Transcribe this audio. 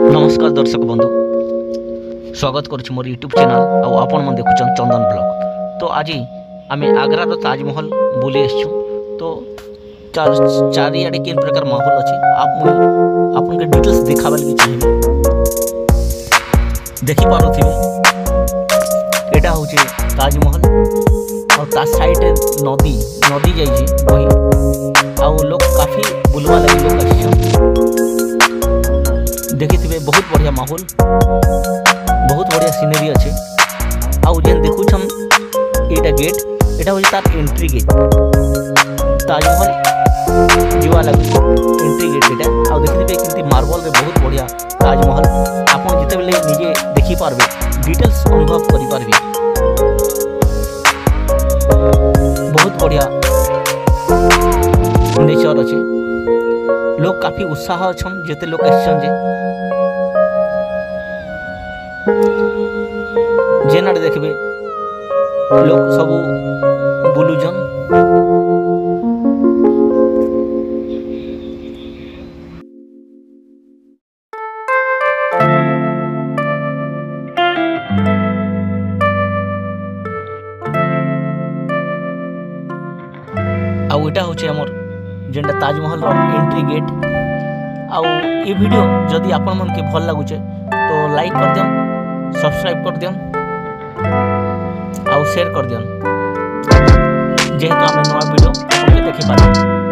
नमस्कार दर्शक बंधु, स्वागत करुच्ची मोर यूट्यूब चैनल आउ आपण मन देखुचन चंदन ब्लॉग। तो आज आम आग्रा ताजमहल बुली आसचु। तो चारिआडे केन प्रकार माहौल अच्छे आपन के डिटेल्स देखा लगे चाहिए। देखी पारे यहाँ हूँ ताजमहल और साइड नदी नदी जाइए वही आउ लोग काफी बुलवा लगे लोग आस देखिए बहुत बढ़िया माहौल, बहुत बढ़िया सीनरी अच्छे। आउ जेन देखुछन एटा गेट एटा हो तार एंट्री गेट ताजमहल जीवा लगे एंट्री गेट एटा। आउ देखिए किंती मार्बल रे बहुत बढ़िया ताजमहल आपन जिते बेले निजे देखि पारबे डिटेल्स अनुभव करि पारबे। बहुत बढ़िया नेचर अच्छे, लोग काफी उत्साह अच्छन जेते लोग आछन जेन देखबे लोग सब बुलुजन। आउ एटा होचे हमर जेंटा ताजमहल एंट्री गेट। आउ ये वीडियो जदि आपण मन के भल लागुचे तो लाइक कर दियन, सब्सक्राइब कर दियन आउ शेयर कर दियन जेहेतु आम नवा वीडियो देखि पारे।